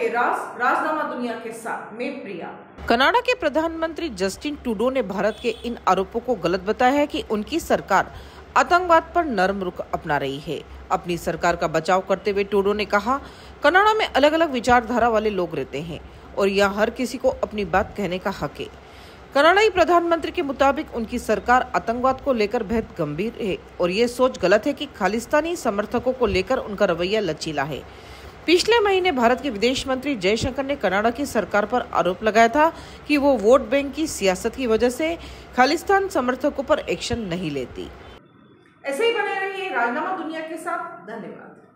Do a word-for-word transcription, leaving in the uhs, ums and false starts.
रहिए राज राजनामा दुनिया के साथ, मैं प्रिया। कनाडा के प्रधानमंत्री जस्टिन ट्रूडो ने भारत के इन आरोपों को गलत बताया है कि उनकी सरकार आतंकवाद पर नरम रुख अपना रही है। अपनी सरकार का बचाव करते हुए ट्रूडो ने कहा, कनाडा में अलग अलग विचारधारा वाले लोग रहते हैं और यहाँ हर किसी को अपनी बात कहने का हक है। कनाडाई प्रधानमंत्री के मुताबिक उनकी सरकार आतंकवाद को लेकर बेहद गंभीर है और ये सोच गलत है कि खालिस्तानी समर्थकों को लेकर उनका रवैया लचीला है। पिछले महीने भारत के विदेश मंत्री जयशंकर ने कनाडा की सरकार पर आरोप लगाया था कि वो वोट बैंक की सियासत की वजह से खालिस्तान समर्थकों पर एक्शन नहीं लेती। ऐसे ही बने रहिए राजनामा दुनिया के साथ। धन्यवाद।